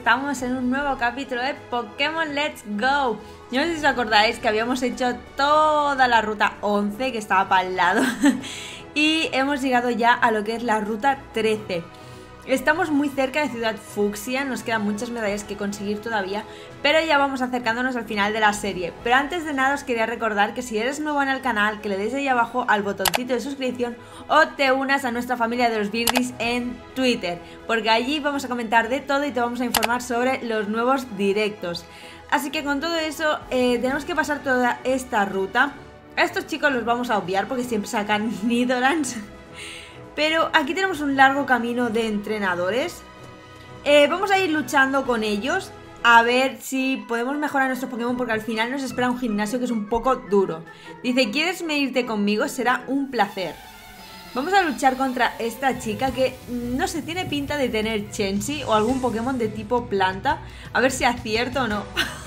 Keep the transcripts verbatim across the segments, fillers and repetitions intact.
estamos en un nuevo capítulo de Pokémon Let's Go. No sé si os acordáis que habíamos hecho toda la ruta once, que estaba para el lado, y hemos llegado ya a lo que es la ruta trece. Estamos muy cerca de Ciudad Fucsia, nos quedan muchas medallas que conseguir todavía, pero ya vamos acercándonos al final de la serie. Pero antes de nada os quería recordar que si eres nuevo en el canal, que le des ahí abajo al botoncito de suscripción o te unas a nuestra familia de los Birdis en Twitter, porque allí vamos a comentar de todo y te vamos a informar sobre los nuevos directos. Así que con todo eso eh, tenemos que pasar toda esta ruta. A estos chicos los vamos a obviar porque siempre sacan Nidorans. Pero aquí tenemos un largo camino de entrenadores. eh, Vamos a ir luchando con ellos a ver si podemos mejorar nuestros Pokémon, porque al final nos espera un gimnasio que es un poco duro. Dice, ¿quieres medirte conmigo? Será un placer. Vamos a luchar contra esta chica que no sé, tiene pinta de tener Chansey o algún Pokémon de tipo planta. A ver si acierto o no.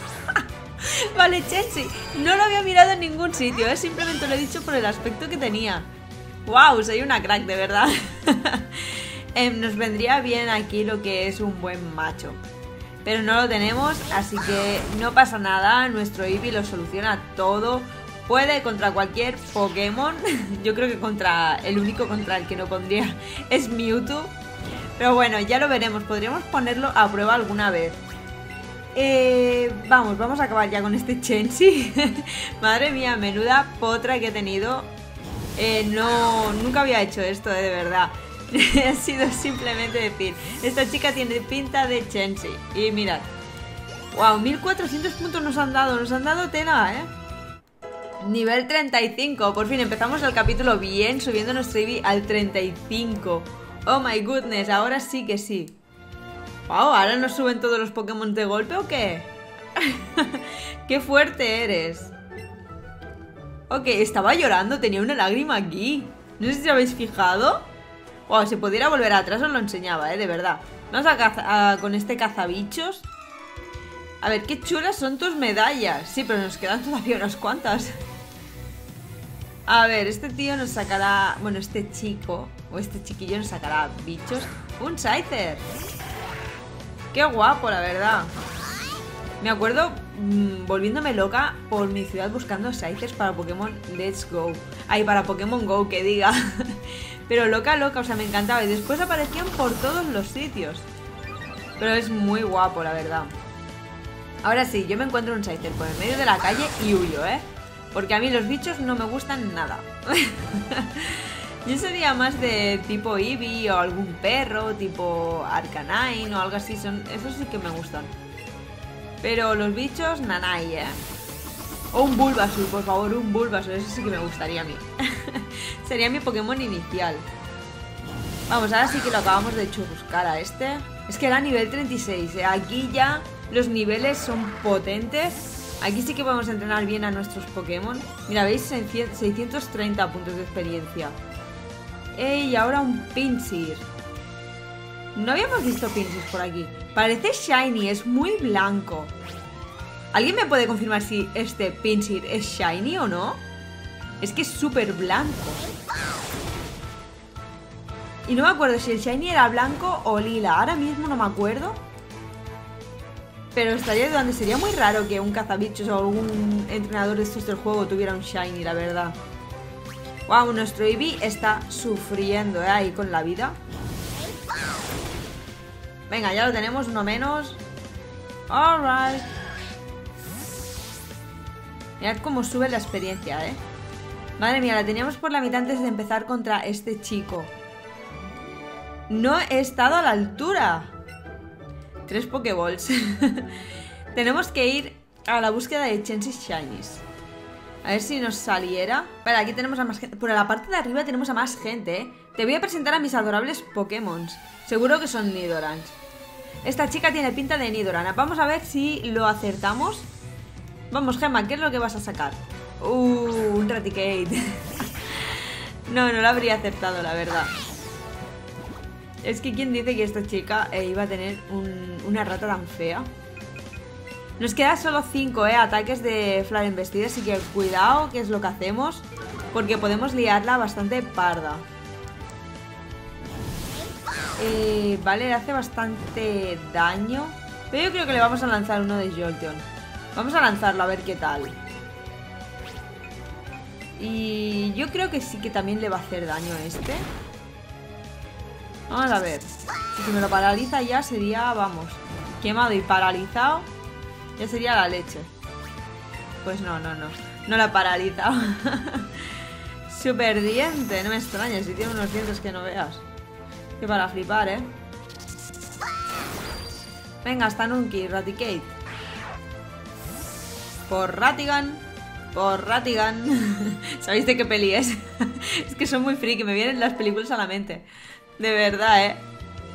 Vale, Chansey. No lo había mirado en ningún sitio, ¿eh? Simplemente lo he dicho por el aspecto que tenía. ¡Wow! Soy una crack, de verdad. eh, nos vendría bien aquí lo que es un buen macho. Pero no lo tenemos, así que no pasa nada. Nuestro Eevee lo soluciona todo. Puede contra cualquier Pokémon. Yo creo que contra el único contra el que no pondría es Mewtwo. Pero bueno, ya lo veremos. Podríamos ponerlo a prueba alguna vez. Eh, vamos, vamos a acabar ya con este Chansey. Madre mía, menuda potra que he tenido. Eh, no, nunca había hecho esto, eh, de verdad. Ha sido simplemente decir, esta chica tiene pinta de Chansey. Y mirad, wow, mil cuatrocientos puntos nos han dado, nos han dado tela, eh. Nivel treinta y cinco, por fin empezamos el capítulo bien, subiendo nuestro Eevee al treinta y cinco. Oh my goodness, ahora sí que sí. Wow, ¿ahora nos suben todos los Pokémon de golpe o qué? Qué fuerte eres. Ok, estaba llorando, tenía una lágrima aquí. No sé si os habéis fijado. Wow, si pudiera volver atrás os lo enseñaba, eh, de verdad. Vamos a cazar con este cazabichos. A ver, qué chulas son tus medallas. Sí, pero nos quedan todavía unas cuantas. A ver, este tío nos sacará... Bueno, este chico o este chiquillo nos sacará bichos. Un Scyther. Qué guapo, la verdad. Me acuerdo mmm, volviéndome loca por mi ciudad buscando Scythers para Pokémon Let's Go. Ay, para Pokémon Go, que diga. Pero loca, loca, o sea, me encantaba. Y después aparecían por todos los sitios. Pero es muy guapo, la verdad. Ahora sí, yo me encuentro un Scyther por el medio de la calle y huyo, ¿eh? Porque a mí los bichos no me gustan nada. Yo sería más de tipo Eevee o algún perro, tipo Arcanine o algo así. Son, esos sí que me gustan. Pero los bichos, nanay, ¿eh? O un Bulbasaur, por favor, un Bulbasaur. Eso sí que me gustaría a mí. Sería mi Pokémon inicial. Vamos, ahora sí que lo acabamos de churruscar a este. Es que era nivel treinta y seis, ¿eh? Aquí ya los niveles son potentes. Aquí sí que podemos entrenar bien a nuestros Pokémon. Mira, ¿veis? seiscientos treinta puntos de experiencia. ¡Ey! Y ahora un Pinsir. No habíamos visto Pinsir por aquí. Parece shiny, es muy blanco. ¿Alguien me puede confirmar si este Pinsir es shiny o no? Es que es súper blanco. Y no me acuerdo si el shiny era blanco o lila. Ahora mismo no me acuerdo. Pero estaría dudando. Sería muy raro que un cazabichos o algún entrenador de estos del juego tuviera un shiny, la verdad. Wow, nuestro Eevee está sufriendo, ¿eh? Ahí con la vida. Venga, ya lo tenemos, uno menos. Alright. Mirad cómo sube la experiencia, ¿eh? Madre mía, la teníamos por la mitad antes de empezar contra este chico. No he estado a la altura. Tres Pokéballs. Tenemos que ir a la búsqueda de Chansey Shinies. A ver si nos saliera. Vale, aquí tenemos a más gente. Por la parte de arriba tenemos a más gente, ¿eh? Te voy a presentar a mis adorables Pokémon. Seguro que son Nidorans. Esta chica tiene pinta de Nidorana. Vamos a ver si lo acertamos. Vamos, Gemma, ¿qué es lo que vas a sacar? Uh, un Raticate. No, no lo habría acertado, la verdad. Es que ¿quién dice que esta chica eh, iba a tener un, una rata tan fea? Nos queda solo cinco eh, ataques de Flare Embestida, así que cuidado qué es lo que hacemos, porque podemos liarla bastante parda. Eh, vale, le hace bastante daño, Pero yo creo que le vamos a lanzar uno de Jolteon. Vamos a lanzarlo a ver qué tal. Y yo creo que sí que también le va a hacer daño a este. Vamos a ver. Si me lo paraliza ya sería, vamos, quemado y paralizado. Ya sería la leche. Pues no, no, no. No la ha paralizado. Super diente. No me extraña si tiene unos dientes que no veas. Que para flipar, ¿eh? Venga, hasta Nunki, Raticate. Por Ratigan. Por Ratigan. ¿Sabéis de qué peli es? Es que son muy friki, me vienen las películas a la mente. De verdad, ¿eh?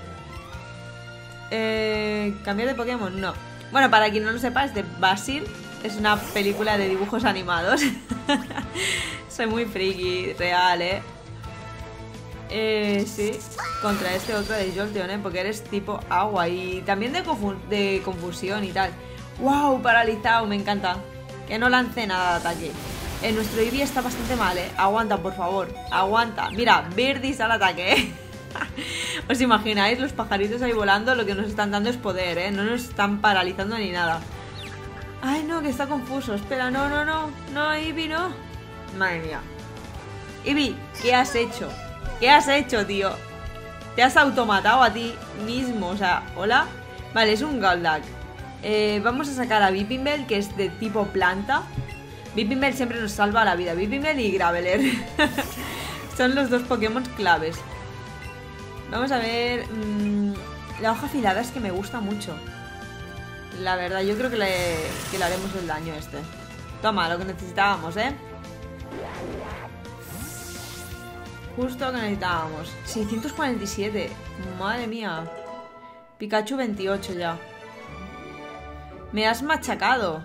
eh ¿Cambiar de Pokémon? No. Bueno, para quien no lo sepa, es de Basil. Es una película de dibujos animados. Soy muy friki, real, ¿eh? Eh, sí. Contra este otro de Jolteon, ¿eh? Porque eres tipo agua. Y también de, confu de confusión y tal. ¡Wow! Paralizado, me encanta. Que no lance nada de ataque. Eh, nuestro Eevee está bastante mal, ¿eh? Aguanta, por favor. Aguanta. Mira, Birdis al ataque, ¿eh? ¿Os imagináis los pajaritos ahí volando? Lo que nos están dando es poder, ¿eh? No nos están paralizando ni nada. Ay, no, que está confuso. Espera, no, no, no. No, Eevee, no. Madre mía. Eevee, ¿qué has hecho? ¿Qué has hecho, tío? Te has automatado a ti mismo. O sea, ¿hola? Vale, es un Golduck. Eh, vamos a sacar a Weepinbell, que es de tipo planta. Weepinbell siempre nos salva la vida. Weepinbell y Graveler. Son los dos Pokémon claves. Vamos a ver... Mmm, la hoja afilada es que me gusta mucho. La verdad, yo creo que le, que le haremos el daño este. Toma, lo que necesitábamos, ¿eh? Justo lo que necesitábamos. seiscientos cuarenta y siete. Madre mía. Pikachu veintiocho ya. Me has machacado.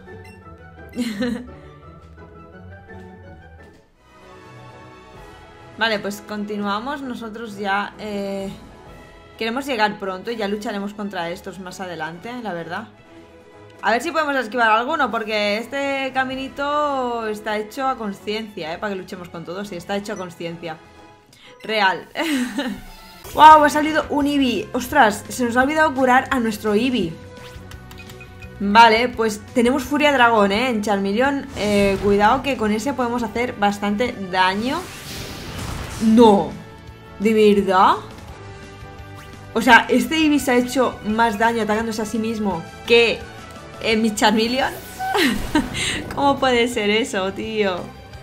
Vale, pues continuamos. Nosotros ya eh, queremos llegar pronto y ya lucharemos contra estos más adelante, la verdad. A ver si podemos esquivar alguno, porque este caminito está hecho a conciencia, ¿eh? Para que luchemos con todos. Sí, está hecho a conciencia. Real. ¡Wow! Ha salido un Eevee. ¡Ostras! Se nos ha olvidado curar a nuestro Eevee. Vale, pues tenemos Furia Dragón, ¿eh? En Charmeleon. Eh, cuidado que con ese podemos hacer bastante daño. No. ¿De verdad? O sea, este Eevee se ha hecho más daño atacándose a sí mismo que en mi Charmeleon. ¿Cómo puede ser eso, tío?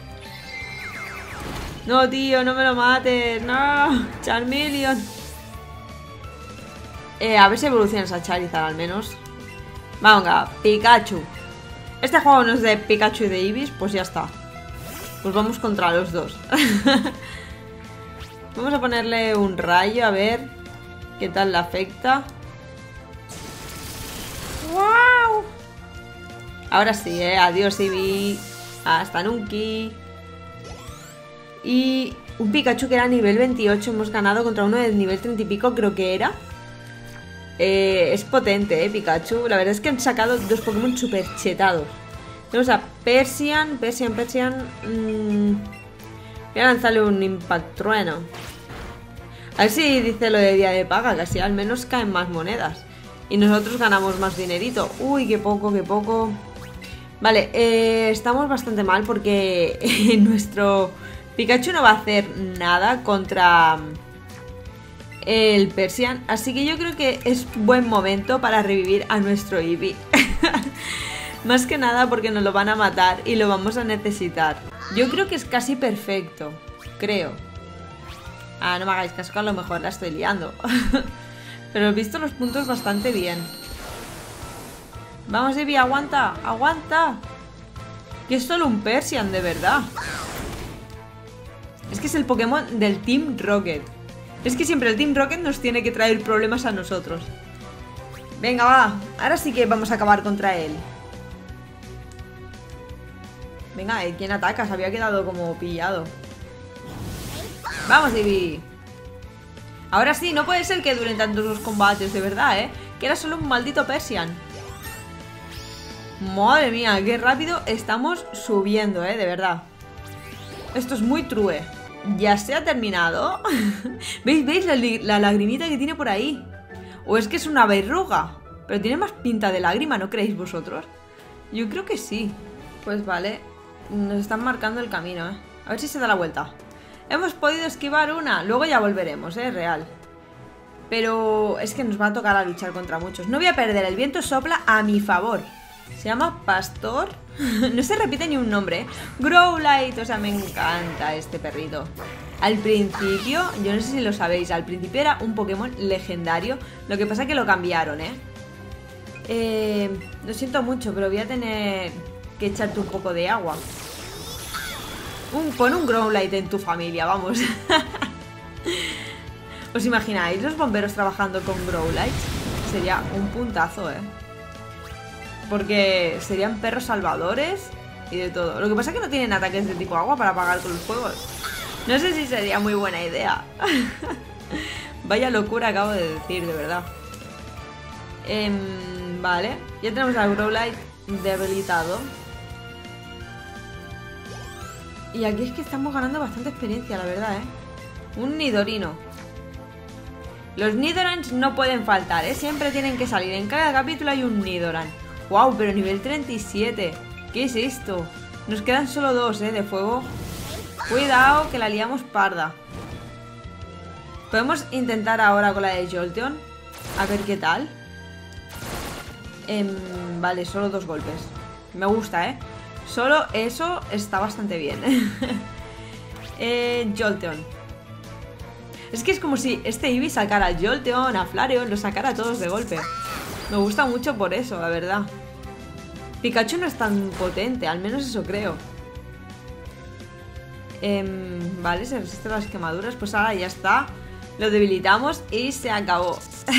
No, tío, no me lo mates. No, Charmeleon. Eh, a ver si evolucionas a Charizard al menos. Venga, Pikachu. Este juego no es de Pikachu y de Eevee, pues ya está. Pues vamos contra los dos. Vamos a ponerle un rayo a ver qué tal le afecta. ¡Wow! Ahora sí, eh. Adiós, Eevee. Hasta Nunki. Y un Pikachu que era nivel veintiocho. Hemos ganado contra uno de nivel treinta y pico, creo que era. Eh, es potente, eh, Pikachu. La verdad es que han sacado dos Pokémon super chetados. Tenemos a Persian, Persian, Persian. Mmm, voy a lanzarle un Impact Trueno. A ver si dice lo de día de paga, que así al menos caen más monedas. Y nosotros ganamos más dinerito. Uy, qué poco, qué poco. Vale, eh, estamos bastante mal porque nuestro Pikachu no va a hacer nada contra el Persian, así que yo creo que es buen momento para revivir a nuestro Eevee. Más que nada porque nos lo van a matar y lo vamos a necesitar. Yo creo que es casi perfecto, creo. Ah, no me hagáis caso, a lo mejor la estoy liando. Pero he visto los puntos bastante bien. Vamos, Eevee, aguanta, aguanta. Que es solo un Persian, de verdad. Es que es el Pokémon del Team Rocket. Es que siempre el Team Rocket nos tiene que traer problemas a nosotros. Venga, va. Ahora sí que vamos a acabar contra él. Venga, ¿eh? ¿Quién ataca? Se había quedado como pillado. Vamos, Eevee. Ahora sí, no puede ser que duren tantos los combates, de verdad, ¿eh? Que era solo un maldito Persian. Madre mía, qué rápido estamos subiendo, ¿eh? De verdad. Esto es muy true. ¿Ya se ha terminado? ¿Veis? ¿Veis la, la lagrimita que tiene por ahí? ¿O es que es una verruga? Pero tiene más pinta de lágrima, ¿no creéis vosotros? Yo creo que sí. Pues vale. Nos están marcando el camino, ¿eh? A ver si se da la vuelta. Hemos podido esquivar una. Luego ya volveremos, ¿eh? Real. Pero es que nos va a tocar a luchar contra muchos. No voy a perder. El viento sopla a mi favor. Se llama Pastor. No se repite ni un nombre, ¿eh? Growlithe. O sea, me encanta este perrito. Al principio, yo no sé si lo sabéis, al principio era un Pokémon legendario. Lo que pasa es que lo cambiaron, ¿eh? Eh, lo siento mucho, pero voy a tener que echarte un poco de agua. Un, pon un Growlithe en tu familia, vamos. ¿Os imagináis los bomberos trabajando con Growlithe? Sería un puntazo, ¿eh? Porque serían perros salvadores y de todo. Lo que pasa es que no tienen ataques de tipo agua para apagar con los fuegos. No sé si sería muy buena idea. Vaya locura acabo de decir, de verdad. Eh, vale, ya tenemos al Growlithe debilitado. Y aquí es que estamos ganando bastante experiencia, la verdad, ¿eh? Un Nidorino. Los Nidorans no pueden faltar, ¿eh? Siempre tienen que salir. En cada capítulo hay un Nidoran. ¡Wow! Pero nivel treinta y siete. ¿Qué es esto? Nos quedan solo dos, ¿eh? De fuego. Cuidado, que la liamos parda. Podemos intentar ahora con la de Jolteon. A ver qué tal. Eh, vale, solo dos golpes. Me gusta, ¿eh? Solo eso está bastante bien. eh, Jolteon. Es que es como si este Eevee sacara a Jolteon, a Flareon, lo sacara a todos de golpe. Me gusta mucho por eso, la verdad. Pikachu no es tan potente, al menos eso creo. Eh, vale, se resiste a las quemaduras. Pues ahora ya está. Lo debilitamos y se acabó.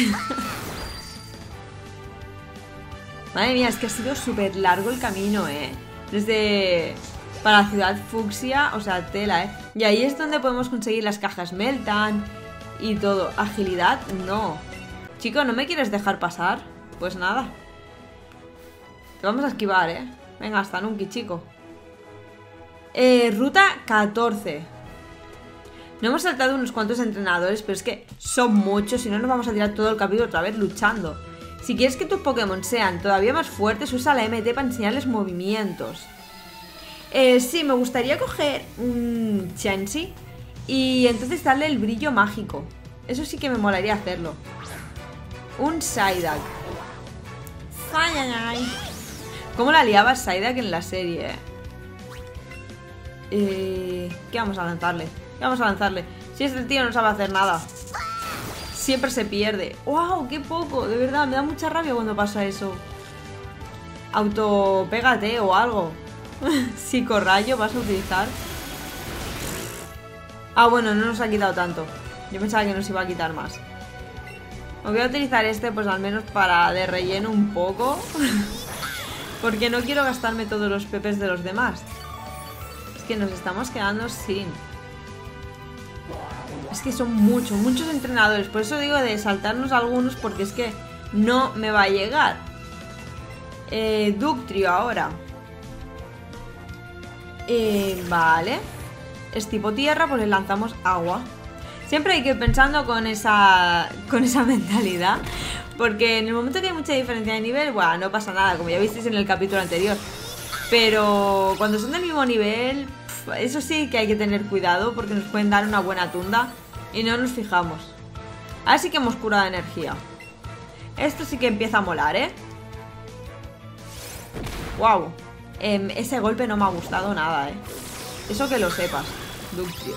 Madre mía, es que ha sido súper largo el camino, ¿eh? Desde... para Ciudad Fucsia, o sea, tela, ¿eh? Y ahí es donde podemos conseguir las cajas Meltan y todo. Agilidad, no. Chico, ¿no me quieres dejar pasar? Pues nada. Te vamos a esquivar, ¿eh? Venga, hasta nunca, chico. Eh, ruta catorce. No hemos saltado unos cuantos entrenadores, pero es que son muchos, si no nos vamos a tirar todo el capítulo otra vez luchando. Si quieres que tus Pokémon sean todavía más fuertes, usa la M T para enseñarles movimientos. Eh, sí, me gustaría coger un Chansey y entonces darle el brillo mágico. Eso sí que me molaría hacerlo. Un Psyduck. ¿Cómo la liaba Psyduck en la serie? Eh, ¿Qué vamos a lanzarle? ¿Qué vamos a lanzarle? Si este tío no sabe hacer nada. Siempre se pierde. ¡Wow! ¡Qué poco! De verdad, me da mucha rabia cuando pasa eso. Autopégate o algo. Psicorrayo vas a utilizar. Ah, bueno, no nos ha quitado tanto. Yo pensaba que nos iba a quitar más. Me voy a utilizar este pues al menos para de relleno un poco. Porque no quiero gastarme todos los pepes de los demás. Es que nos estamos quedando sin. Es que son muchos, muchos entrenadores. Por eso digo de saltarnos algunos, porque es que no me va a llegar. Eh, Dugtrio ahora. Eh, vale. Es tipo tierra, pues le lanzamos agua. Siempre hay que ir pensando con esa, con esa mentalidad. Porque en el momento que hay mucha diferencia de nivel, bueno, no pasa nada, como ya visteis en el capítulo anterior. Pero cuando son del mismo nivel, pf, eso sí que hay que tener cuidado, porque nos pueden dar una buena tunda y no nos fijamos. Ahora sí que hemos curado energía. Esto sí que empieza a molar, ¿eh? Wow. Eh, ese golpe no me ha gustado nada, ¿eh? Eso que lo sepas, Dugtrio.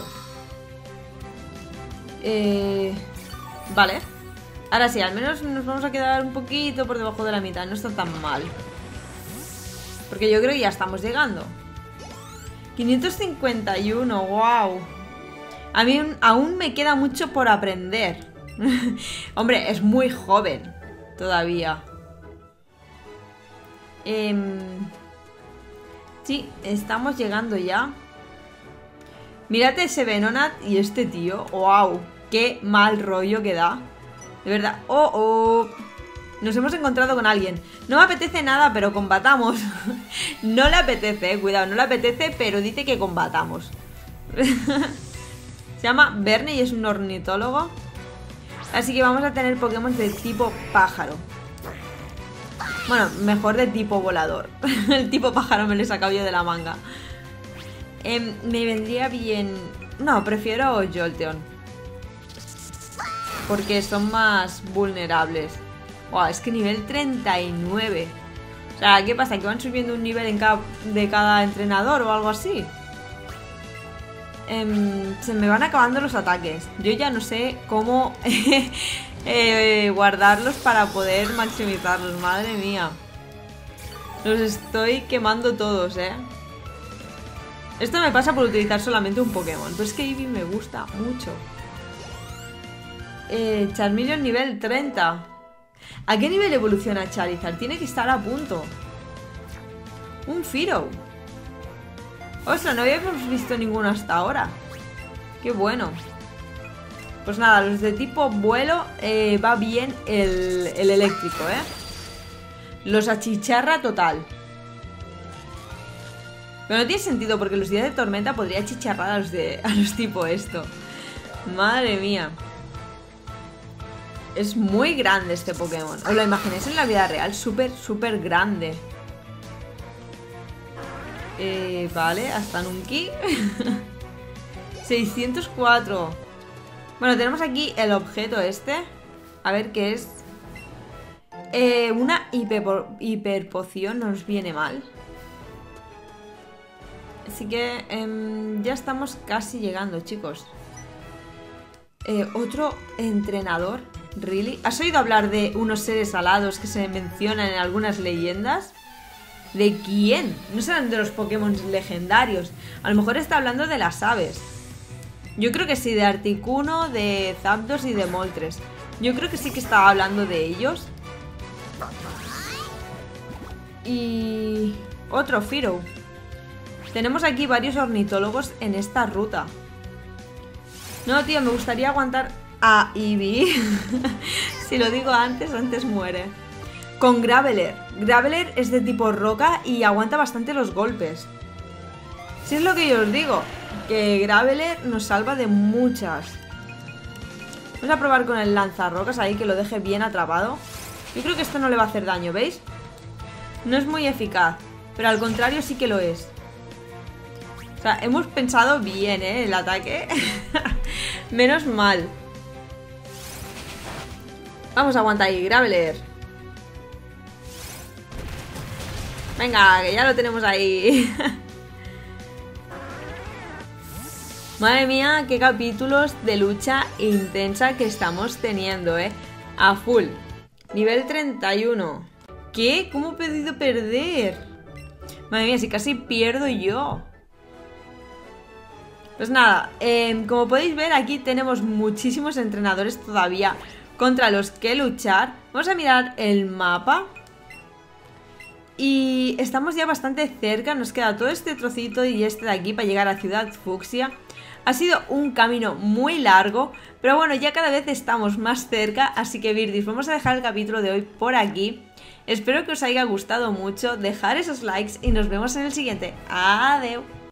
Eh, vale. Ahora sí, al menos nos vamos a quedar un poquito por debajo de la mitad. No está tan mal. Porque yo creo que ya estamos llegando. quinientos cincuenta y uno, wow. A mí aún me queda mucho por aprender. Hombre, es muy joven todavía. Eh, sí, estamos llegando ya. Mírate ese Venonat y este tío. Wow, qué mal rollo que da. De verdad. Oh, oh. Nos hemos encontrado con alguien. No me apetece nada, pero combatamos. No le apetece, cuidado, no le apetece, pero dice que combatamos. Se llama Verne y es un ornitólogo. Así que vamos a tener Pokémon de tipo pájaro. Bueno, mejor de tipo volador. El tipo pájaro me lo he sacado yo de la manga. Eh, me vendría bien... No, prefiero Jolteon. Porque son más vulnerables. Wow, es que nivel treinta y nueve. O sea, ¿qué pasa? ¿Que van subiendo un nivel en cada, de cada entrenador o algo así? Eh, se me van acabando los ataques. Yo ya no sé cómo eh, guardarlos para poder maximizarlos. Madre mía. Los estoy quemando todos, ¿eh? Esto me pasa por utilizar solamente un Pokémon. Pero es que Eevee me gusta mucho. Eh, Charmeleon nivel treinta. ¿A qué nivel evoluciona Charizard? Tiene que estar a punto. Un Fearow. Ostras, no habíamos visto ninguno hasta ahora. Qué bueno. Pues nada, los de tipo vuelo eh, va bien el, el eléctrico, ¿eh? Los achicharra total. Pero no tiene sentido porque los días de tormenta podría achicharrar a los, de, a los tipo esto. Madre mía. Es muy grande este Pokémon. ¿Os lo imagináis en la vida real? Súper, súper grande. Eh, vale, hasta Nunki. seiscientos cuatro. Bueno, tenemos aquí el objeto este. A ver qué es. Eh, una hiper, hiperpoción nos viene mal. Así que eh, ya estamos casi llegando, chicos. Eh, otro entrenador. ¿Really? ¿Has oído hablar de unos seres alados que se mencionan en algunas leyendas? ¿De quién? No serán de los Pokémon legendarios. A lo mejor está hablando de las aves. Yo creo que sí, de Articuno, de Zapdos y de Moltres. Yo creo que sí que estaba hablando de ellos. Y... otro Fearow. Tenemos aquí varios ornitólogos en esta ruta. No, tío, me gustaría aguantar a Eevee. Si lo digo antes, antes muere. Con Graveler. Graveler es de tipo roca y aguanta bastante los golpes. Si es lo que yo os digo, que Graveler nos salva de muchas. Vamos a probar con el lanzarrocas ahí, que lo deje bien atrapado. Yo creo que esto no le va a hacer daño, ¿veis? No es muy eficaz, pero al contrario sí que lo es. O sea, hemos pensado bien, ¿eh? El ataque. Menos mal. Vamos a aguantar ahí, Graveler. Venga, que ya lo tenemos ahí. Madre mía, qué capítulos de lucha intensa que estamos teniendo, ¿eh? A full. Nivel treinta y uno. ¿Qué? ¿Cómo he podido perder? Madre mía, si casi pierdo yo. Pues nada, eh, como podéis ver, aquí tenemos muchísimos entrenadores todavía contra los que luchar. Vamos a mirar el mapa. Y estamos ya bastante cerca. Nos queda todo este trocito y este de aquí para llegar a Ciudad Fucsia. Ha sido un camino muy largo, pero bueno, ya cada vez estamos más cerca. Así que, Birdis, vamos a dejar el capítulo de hoy por aquí. Espero que os haya gustado mucho. Dejar esos likes y nos vemos en el siguiente. Adiós.